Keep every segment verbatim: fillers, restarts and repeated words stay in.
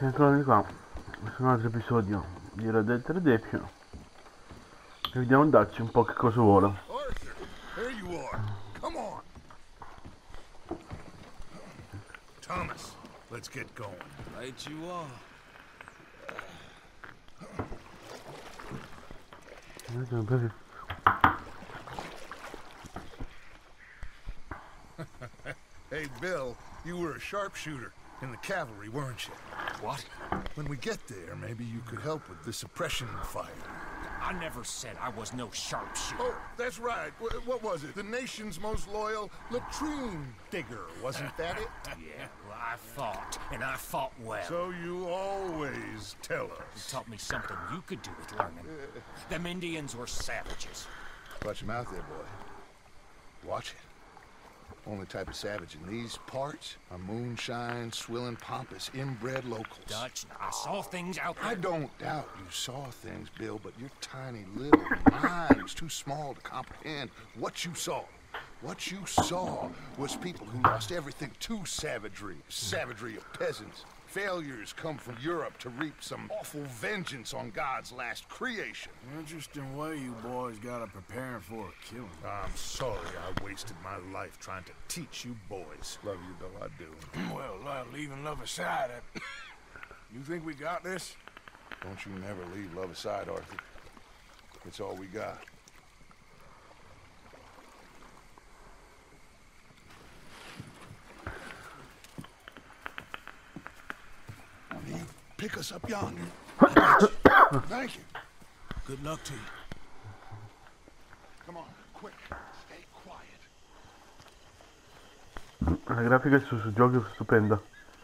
Eccomi qua su un altro episodio di Red Dead Redemption e vediamo darci un po' che cosa vuole. Arthur, there you are. Come on. Thomas, let's get going. Right you are. Hey, Bill, you were a sharpshooter in the cavalry, weren't you? What? When we get there, maybe you could help with the suppression fire. I never said I was no sharpshooter. Oh, that's right. Wh- what was it? The nation's most loyal latrine digger, wasn't that it? Yeah, well, I fought, and I fought well. So you always tell You us. taught me something you could do with learning. Them Indians were savages. Watch him out there, boy. Watch it. Only type of savage in these parts are moonshine, swilling, pompous, inbred locals. Dutch, I saw things out there. I don't doubt you saw things, Bill, but your tiny little mind was too small to comprehend what you saw. What you saw was people who lost everything to savagery. Savagery of peasants. Failures come from Europe to reap some awful vengeance on God's last creation. Interesting way you boys got up preparing for a killing. I'm sorry I wasted my life trying to teach you boys. Love you though, I do. Well, uh, leaving love aside, uh, you think we got this? Don't you never leave love aside, Arthur. It's all we got. You pick us up yonder. Thank you. Good luck to you. Come on, quick. Stay quiet. La grafica su, su giochi è stupenda.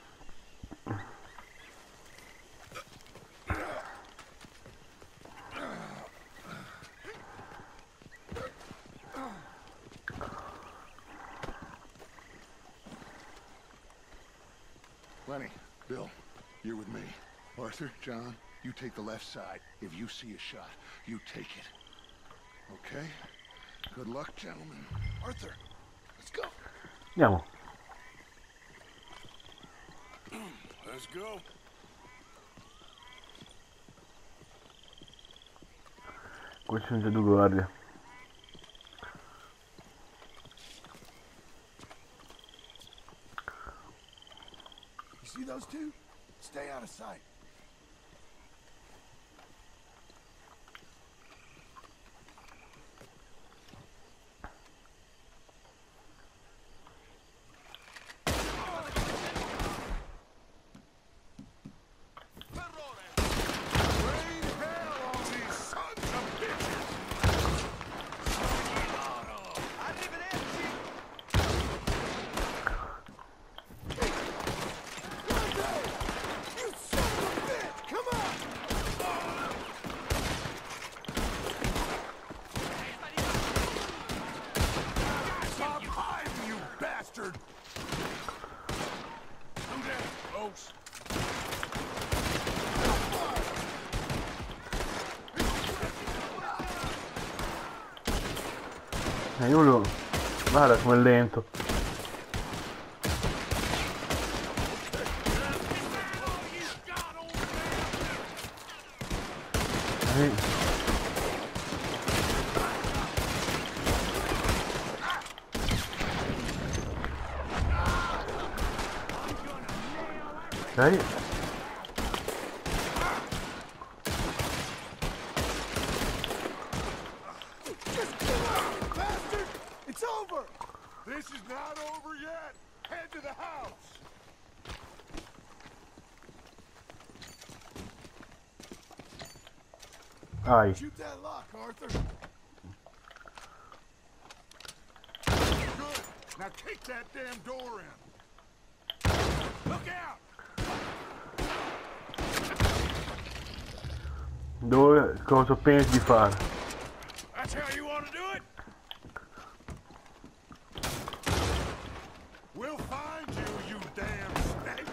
Lenny, Bill, you're with me. Arthur, John, you take the left side. If you see a shot, you take it. Okay? Good luck, gentlemen. Arthur, let's go. Andiamo. Let's go. Qui ci sono già due guardie. You see those two? Stay out of sight. E io lo... Guarda com'è lento. Ehi. Ok. It's over! This is not over yet! Head to the house! Ai. Shoot that lock, Arthur. Good. Now kick that damn door in. Look out! Dove... Cosa pensi di fare? That's how you want to do it? We'll find you, you damn snake!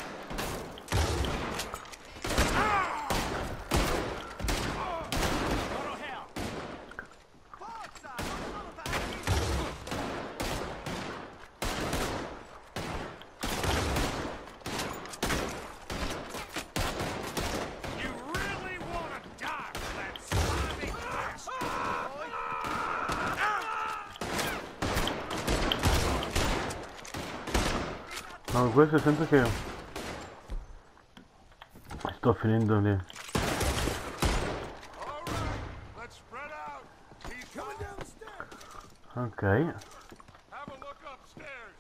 No, questo sento che sto finendo lì. All right, let's spread out. He's coming down the stairs. Ok. Have a look upstairs.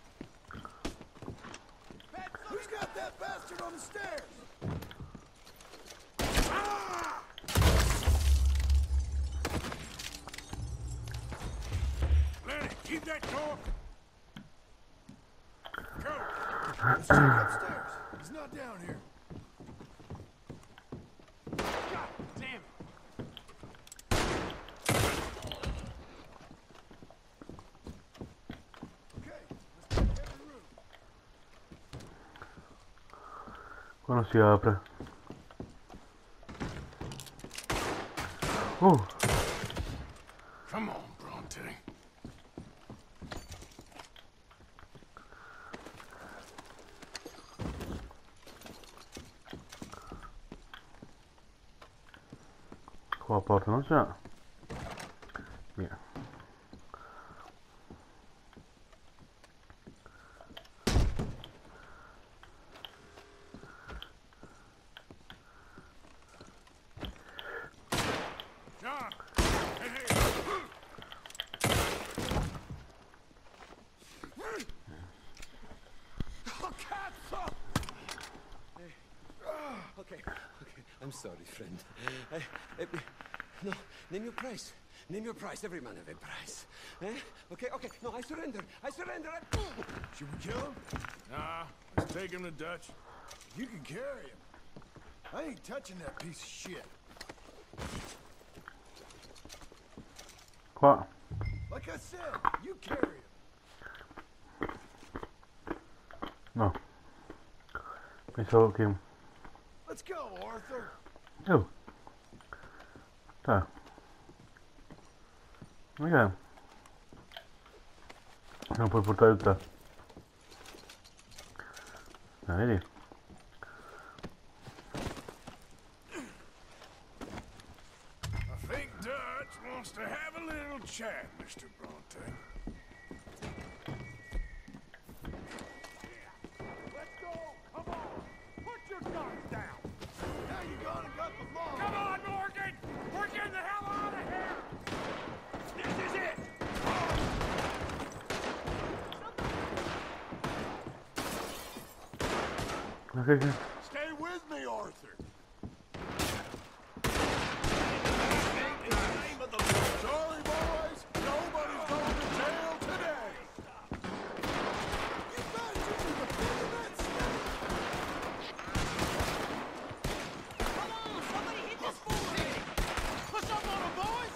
Who's got that bastard on the stairs? Ah! Lenny, keep that door. Go. Let's check upstairs. He's not down here. God damn it. Okay, let's check every room. Qua non si apre. Oh, Come on, Bronte. qua la porta non c'è. Via. John! Hey, hey! Oh, cazzo! Okay, okay. I'm sorry, friend. I, I, no, name your price. Name your price. Every man have a price. Eh? Okay, okay. No, I surrender. I surrender. I... Should we kill him? Nah, let's take him to Dutch. You can carry him. I ain't touching that piece of shit. Qua. Like I said, you carry him. No. Pensavo che... Let's go, Arthur. Oh. Dai. Ok. Non puoi portare il tè. Dai, vedi? I think Dutch wants to have a little chat, Mister Bronte. Let's go! Come on! Put your guns down! Now you gone and got the law! Come on, Morgan! We're getting the hell out of here! This is it! Ok, ok. Stay with me, Arthur! Sorry, boys! Nobody's going to jail today! You better do the that stuff! Come on, somebody hit this fool here! Push up on him, boys!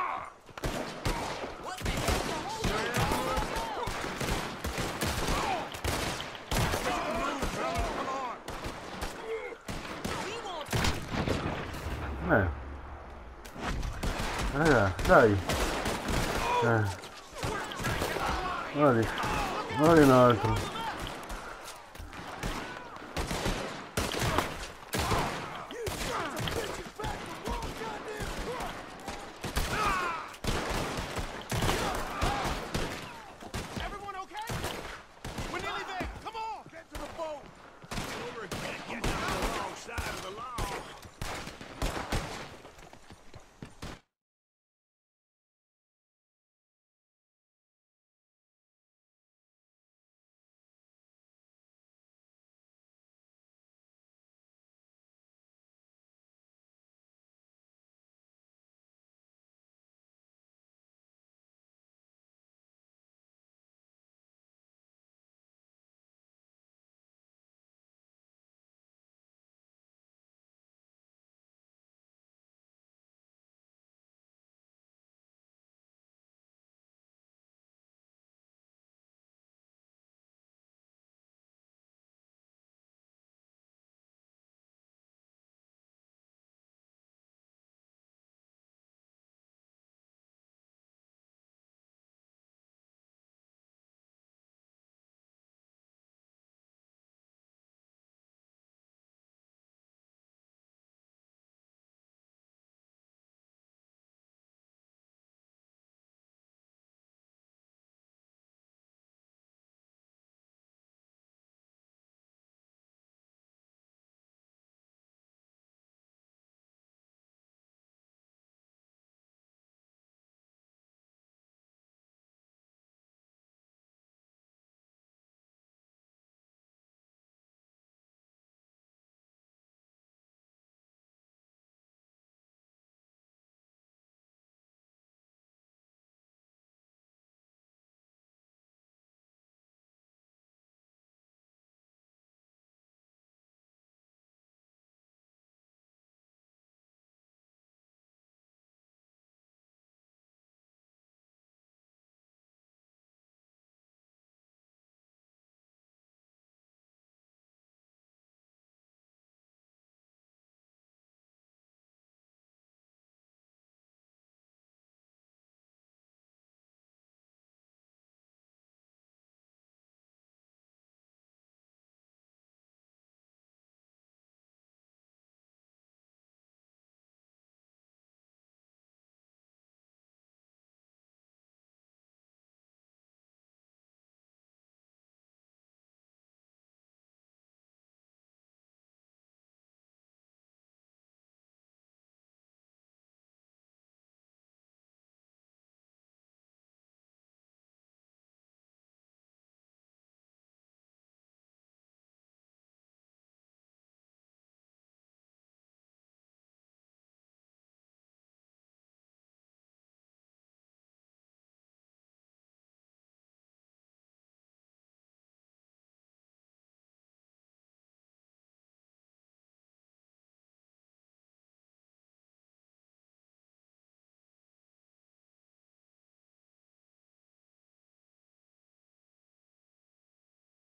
What the hell's the whole We won't Eh. Raga, dai. Eh. Guardi. Guardi un altro.